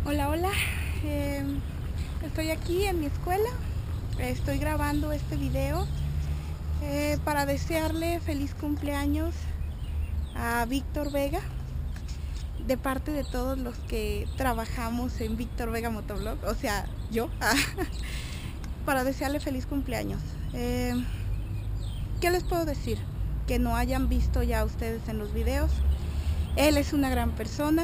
Hola, hola. Estoy aquí en mi escuela. Estoy grabando este video para desearle feliz cumpleaños a Víctor Vega, de parte de todos los que trabajamos en Víctor Vega Motovlog, o sea, yo, para desearle feliz cumpleaños. ¿Qué les puedo decir? Que no hayan visto ya ustedes en los videos. Él es una gran persona.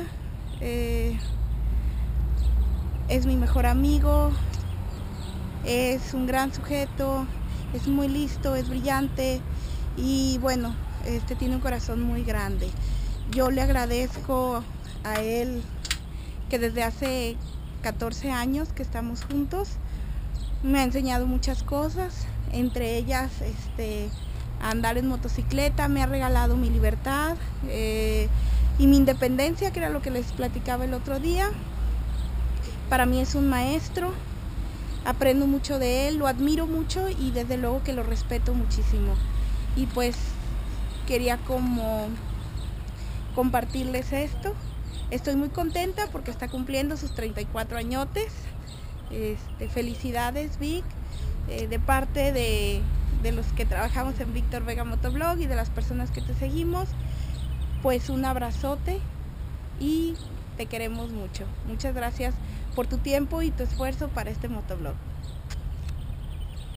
Es mi mejor amigo, es un gran sujeto, es muy listo, es brillante y bueno, tiene un corazón muy grande. Yo le agradezco a él que desde hace 14 años que estamos juntos me ha enseñado muchas cosas, entre ellas andar en motocicleta, me ha regalado mi libertad y mi independencia, que era lo que les platicaba el otro día. Para mí es un maestro, aprendo mucho de él, lo admiro mucho y desde luego que lo respeto muchísimo. Y pues quería como compartirles esto. Estoy muy contenta porque está cumpliendo sus 34 añotes. Felicidades, Vic, de parte de los que trabajamos en Víctor Vega Motovlog y de las personas que te seguimos. Pues un abrazote y te queremos mucho. Muchas gracias por tu tiempo y tu esfuerzo para este motovlog.